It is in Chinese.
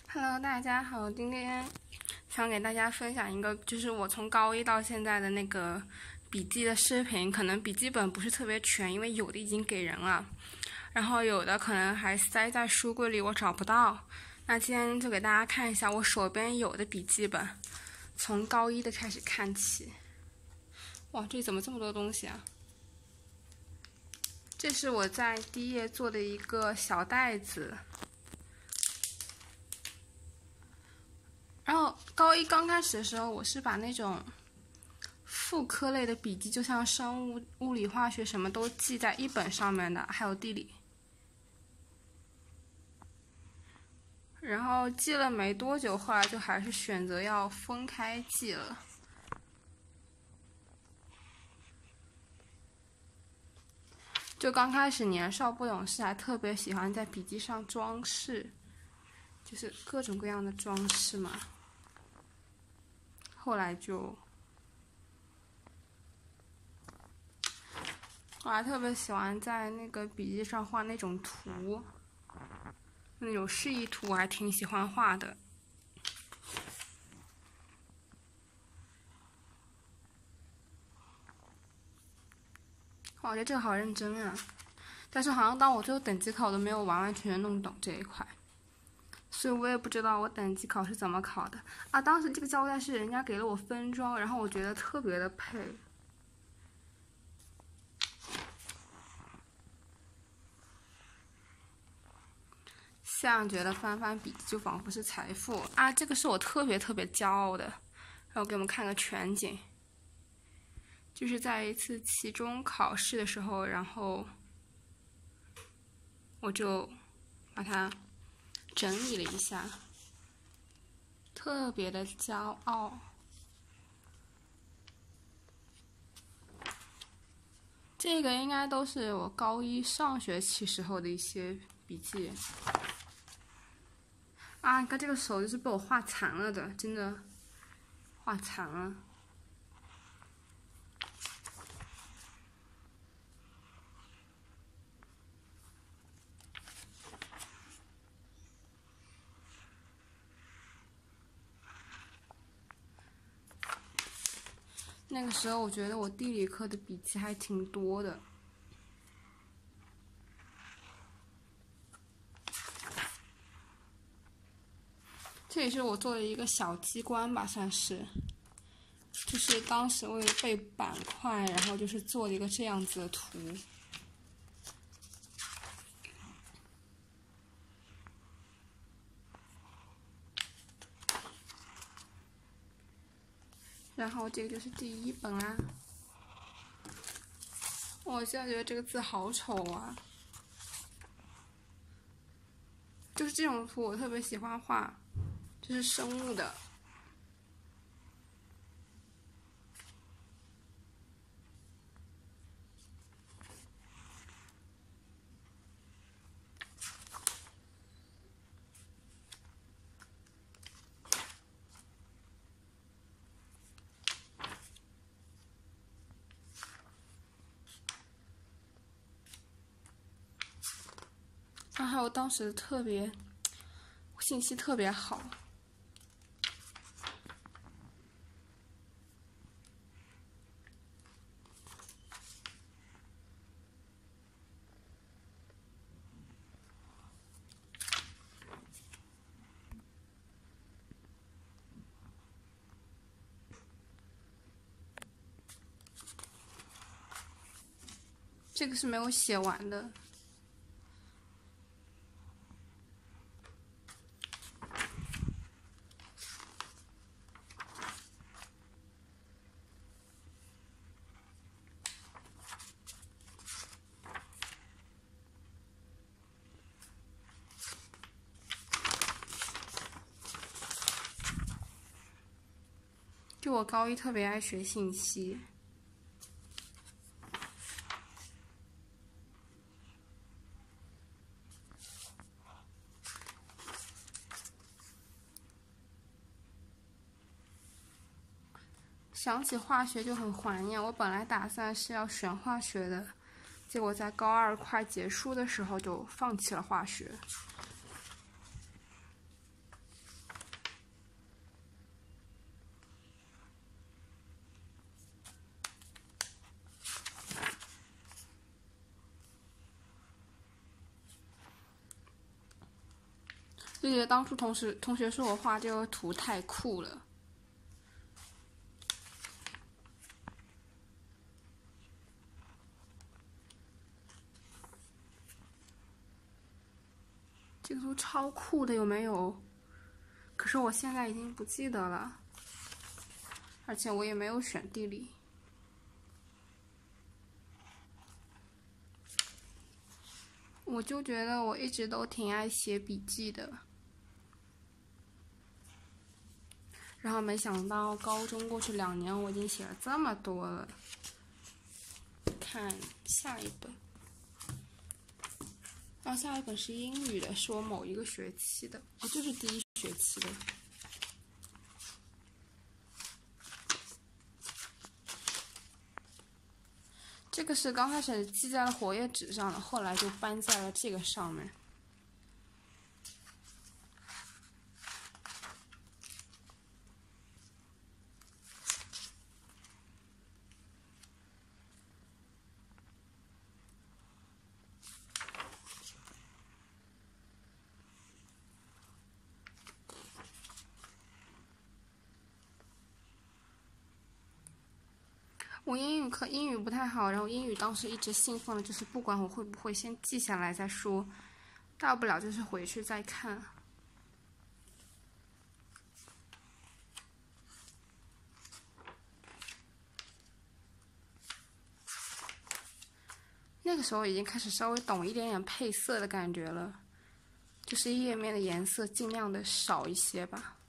Hello，大家好，今天想给大家分享一个，就是我从高一到现在的那个笔记的视频。可能笔记本不是特别全，因为有的已经给人了，然后有的可能还塞在书柜里，我找不到。那今天就给大家看一下我手边有的笔记本，从高一的开始看起。哇，这里怎么这么多东西啊？这是我在第一页做的一个小袋子。然后高一刚开始的时候，我是把那种副科类的笔记，就像生物、物理、化学什么都记在一本上面的，还有地理。然后记了没多久，后来就还是选择要分开记了。就刚开始年少不懂事，还特别喜欢在笔记上装饰，就是各种各样的装饰嘛。后来我还特别喜欢在那个笔记上画那种图，那种示意图，我还挺喜欢画的。哇，我觉得这个好认真啊！但是好像当我最后等级考，我都没有完完全全弄懂这一块，所以我也不知道我等级考是怎么考的啊。当时这个胶带是人家给了我分装，然后我觉得特别的配。现在觉得翻翻笔记就仿佛是财富啊！这个是我特别骄傲的。让我给我们看个全景，就是在一次期中考试的时候，然后我就把它整理了一下，特别的骄傲。这个应该都是我高一上学期时候的一些笔记。啊，你看这个手就是被我画残了的，真的画残了。那个时候我觉得我地理课的笔记还挺多的。这也是我做的一个小机关吧，算是，就是当时为了背板块，然后就是做了一个这样子的图。然后这个就是第一本啦。我现在觉得这个字好丑啊！就是这种图我特别喜欢画，就是生物的。然后还有当时特别信息特别好。这个是没有写完的。就我高一特别爱学信息。想起化学就很怀念，我本来打算是要选化学的，结果在高二快结束的时候就放弃了化学。 就觉得当初同学说我画这个图太酷了。这个图超酷的，有没有？可是我现在已经不记得了，而且我也没有选地理。我就觉得我一直都挺爱写笔记的，然后没想到高中过去2年，我已经写了这么多了。看下一本。然后下一本是英语的，是我某一个学期的，就是第1学期的。这个是刚开始记在了活页纸上的，后来就搬在了这个上面。我英语不太好，然后英语当时一直信奉的就是不管我会不会，先记下来再说，大不了就是回去再看。那个时候已经开始稍微懂一点点配色的感觉了，就是页面的颜色尽量的少一些吧。